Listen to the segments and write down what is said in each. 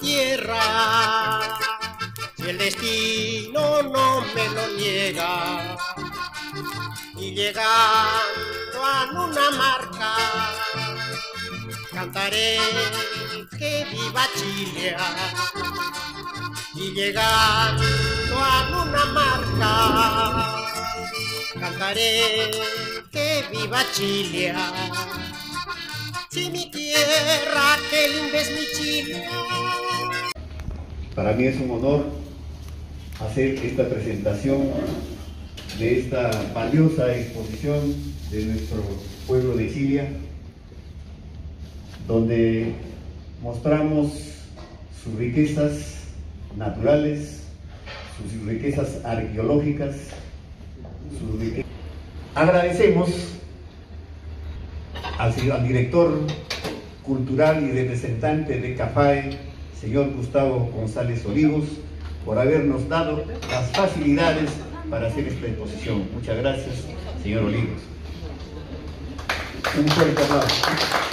tierra, si el destino no me lo niega. Y llegando a Lunamarca, cantaré que viva Chile. Y llegando a Lunamarca, cantaré que viva Chile. Si mi tierra, qué linda es mi Chile. Para mí es un honor hacer esta presentación de esta valiosa exposición de nuestro pueblo de Chillán, donde mostramos sus riquezas naturales, sus riquezas arqueológicas, sus riquezas. Agradecemos al director cultural y representante de CAFAE, señor Gustavo González Olivos, por habernos dado las facilidades para hacer esta exposición. Muchas gracias, señor Olivos. Un fuerte aplauso.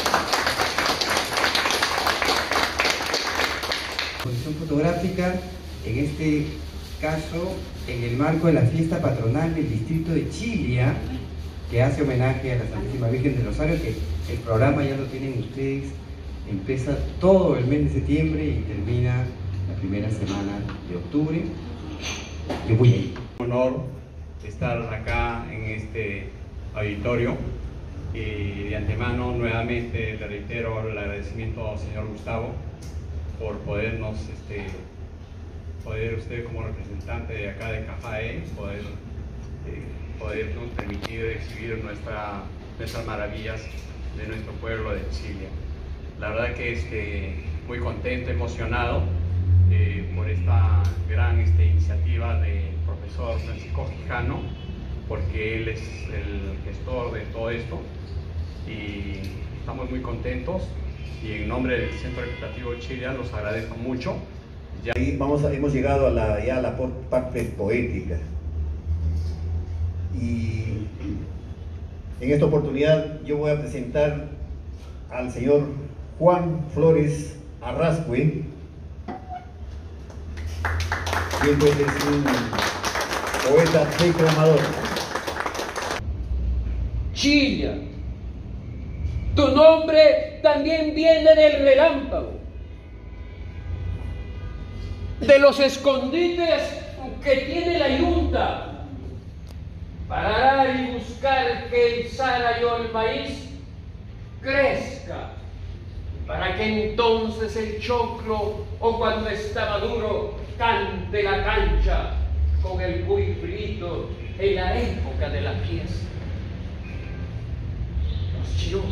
Exposición fotográfica, en este caso, en el marco de la fiesta patronal del distrito de Chillán, que hace homenaje a la Santísima Virgen del Rosario, que el programa ya lo tienen ustedes, empieza todo el mes de septiembre y termina la primera semana de octubre. Yo voy a ir. Un honor estar acá en este auditorio y de antemano nuevamente le reitero el agradecimiento al señor Gustavo por podernos, poder usted como representante de acá de CAFAE, podernos permitir exhibir nuestras maravillas de nuestro pueblo de Chillán. La verdad que muy contento, emocionado por esta gran iniciativa del profesor Francisco Quijano, porque él es el gestor de todo esto y estamos muy contentos, y en nombre del Centro Educativo Chillán los agradezco mucho. Ahí hemos llegado a la parte poética, y en esta oportunidad yo voy a presentar al señor Juan Flores Arrascue, quien pues es un poeta declamador. Chillán, tu nombre también viene del relámpago, de los escondites que tiene la yunta para arar y buscar que el zara y el maíz crezca, para que entonces el choclo, o cuando está maduro, cante la cancha con el cuy frito en la época de la fiesta. Los chirones,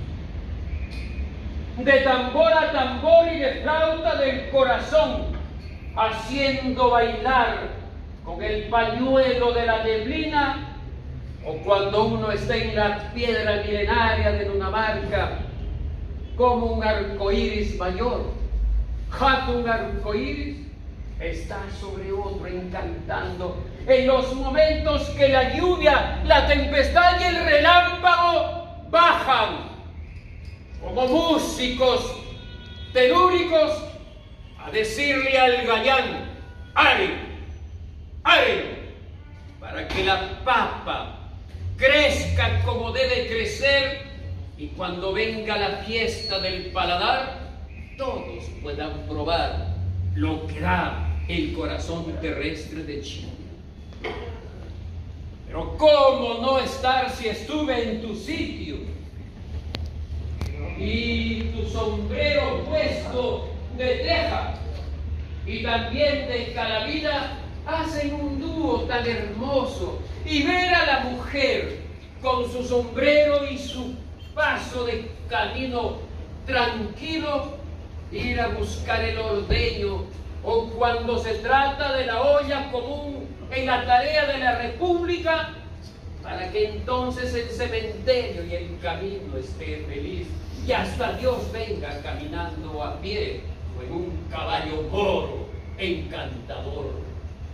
de tambor a tambor y de flauta del corazón, haciendo bailar con el pañuelo de la neblina, o cuando uno está en la piedra milenaria de Lunamarca, como un arcoíris mayor, un arcoíris está sobre otro encantando en los momentos que la lluvia, la tempestad y el relámpago bajan como músicos telúricos a decirle al gallán: ¡Are! ¡Are! Para que la papa crezca como debe crecer, y cuando venga la fiesta del paladar, todos puedan probar lo que da el corazón terrestre de Chile. Pero ¿cómo no estar si estuve en tu sitio? Y tu sombrero puesto de teja y también de carabina hacen un dúo tan hermoso, y ver a la mujer con su sombrero y su paso de camino tranquilo ir a buscar el ordeño, o cuando se trata de la olla común en la tarea de la República, para que entonces el cementerio y el camino esté feliz y hasta Dios venga caminando a pie o en un caballo moro encantador.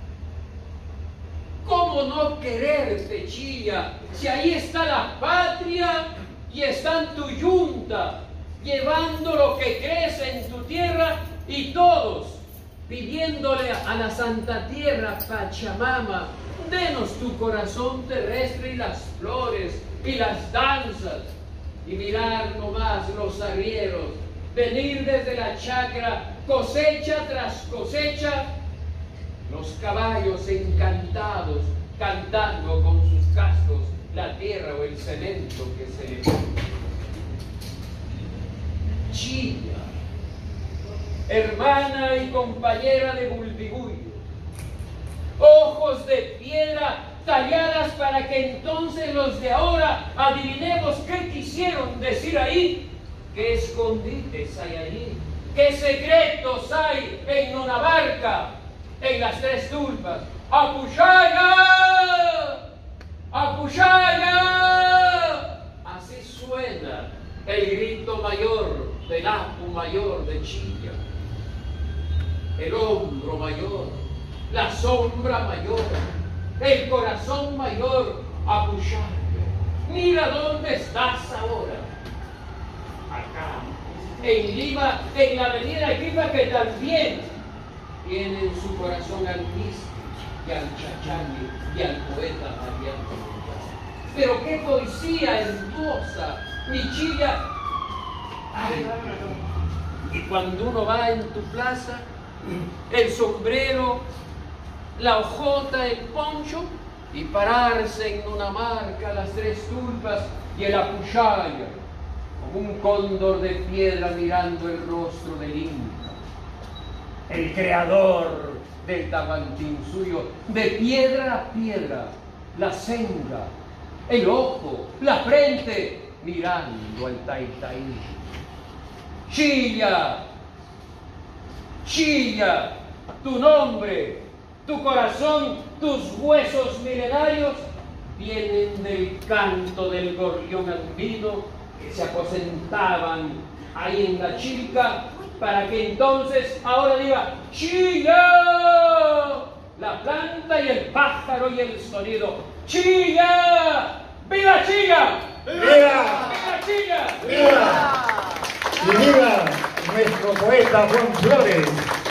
¿Cómo no quererte, Chillán, si ahí está la patria y está en tu yunta, llevando lo que crece en tu tierra y todos pidiéndole a la Santa Tierra Pachamama, denos tu corazón terrestre y las flores y las danzas, y mirar nomás los arrieros, venir desde la chacra cosecha tras cosecha, los caballos encantados cantando con sus cascos la tierra o el cemento que se le pone. Chilla, hermana y compañera de Bulbigullo, ojos de piedra talladas para que entonces los de ahora adivinemos qué quisieron decir ahí, qué escondites hay allí, qué secretos hay en Nonabarca, en las Tres Tulpas. ¡Apuchaya! ¡Apuchaya! Así suena el grito mayor del Apu mayor de Chilla, el hombro mayor, la sombra mayor, el corazón mayor. Apuchaya, mira dónde estás ahora. Acá, en Lima, en la avenida Arequipa, que también tiene en su corazón al Cristo y al Chachani y al poeta Mariano. Pero qué poesía hermosa, mi Chilla. Ay, y cuando uno va en tu plaza, el sombrero, la hojota, el poncho, y pararse en una marca, las Tres Tulpas y el Apuchaya, como un cóndor de piedra mirando el rostro del Inca, el creador del Tahuantinsuyo, de piedra a piedra, la senga, el ojo, la frente, mirando al Taitaí. Chilla, Chilla, tu nombre, tu corazón, tus huesos milenarios vienen del canto del gorrión andino que se aposentaban ahí en la Chilca, para que entonces ahora diga Chilla, la planta y el pájaro y el sonido. Chilla, ¡viva Chilla! ¡Viva! ¡Viva Chilla! ¡Viva! Y viva nuestro poeta Juan Flores,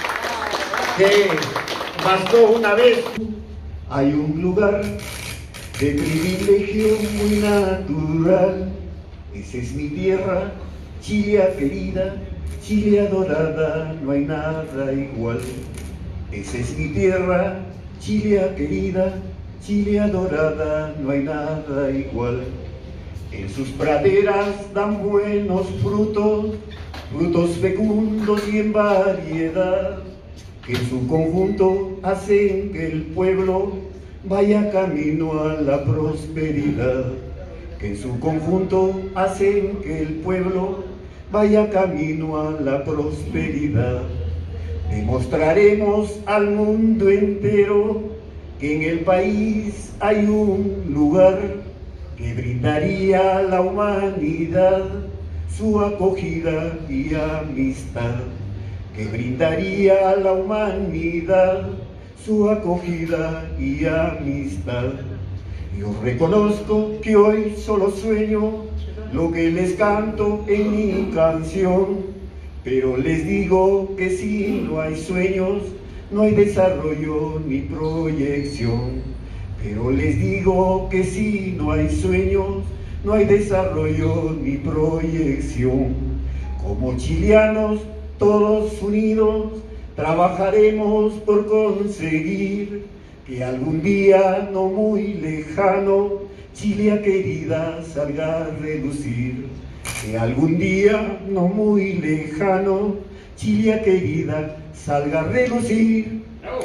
que bastó una vez. Hay un lugar de privilegio muy natural, esa es mi tierra, Chile querida, Chile adorada, no hay nada igual. Esa es mi tierra, Chile querida, Chile adorada, no hay nada igual. En sus praderas dan buenos frutos, frutos fecundos y en variedad, que en su conjunto hacen que el pueblo vaya camino a la prosperidad. Que en su conjunto hacen que el pueblo vaya camino a la prosperidad. Demostraremos al mundo entero que en el país hay un lugar que brindaría a la humanidad su acogida y amistad, que brindaría a la humanidad su acogida y amistad. Yo reconozco que hoy solo sueño lo que les canto en mi canción, pero les digo que si no hay sueños, no hay desarrollo ni proyección. Pero les digo que si no hay sueños, no hay desarrollo ni proyección. Como chileanos, todos unidos, trabajaremos por conseguir que algún día no muy lejano, Chile querida salga a relucir. Que algún día no muy lejano, Chile querida salga a relucir.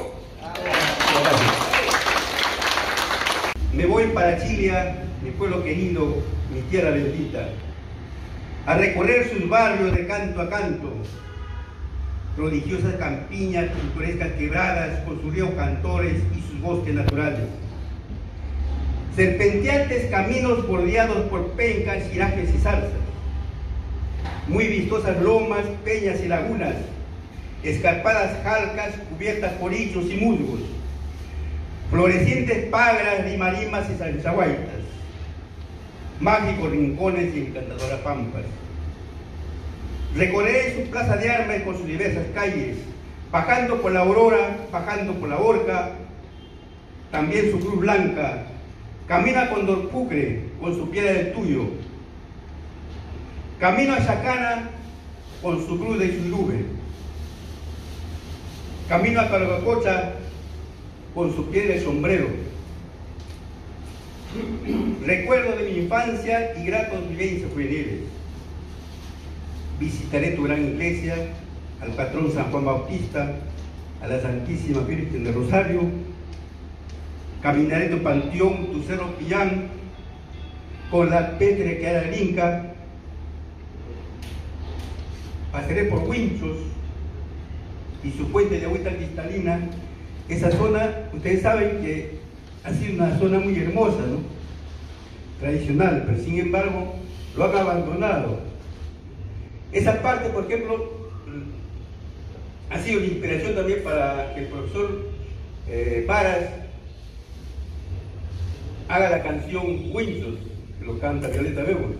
Me voy para Chile, mi pueblo querido, mi tierra bendita, a recorrer sus barrios de canto a canto, prodigiosas campiñas, pintorescas quebradas con sus ríos cantores y sus bosques naturales, serpenteantes caminos bordeados por pencas, cirajes y zarzas, muy vistosas lomas, peñas y lagunas, escarpadas jalcas cubiertas por hillos y musgos, florecientes pagras, limarimas y salzahuaitas, mágicos rincones y encantadoras pampas. Recorreré su plaza de armas con sus diversas calles, bajando por la Aurora, bajando por la Horca, también su cruz blanca. Camina con Dorpucre, con su piedra del Tuyo. Camino a Chacana, con su cruz de Isulube. Camino a Carabacocha, con su piedra de Sombrero. Recuerdo de mi infancia y gratos vivencias juveniles. Visitaré tu gran iglesia, al patrón San Juan Bautista, a la Santísima Virgen del Rosario. Caminaré tu panteón, tu cerro Pillán, con la pétrea que hay del Inca. Pasaré por Huinchos y su fuente de agüita cristalina. Esa zona, ustedes saben que ha sido una zona muy hermosa, ¿no? Tradicional, pero sin embargo lo han abandonado. Esa parte, por ejemplo, ha sido la inspiración también para que el profesor Varas haga la canción Huinchos, que lo canta Violeta Bebo.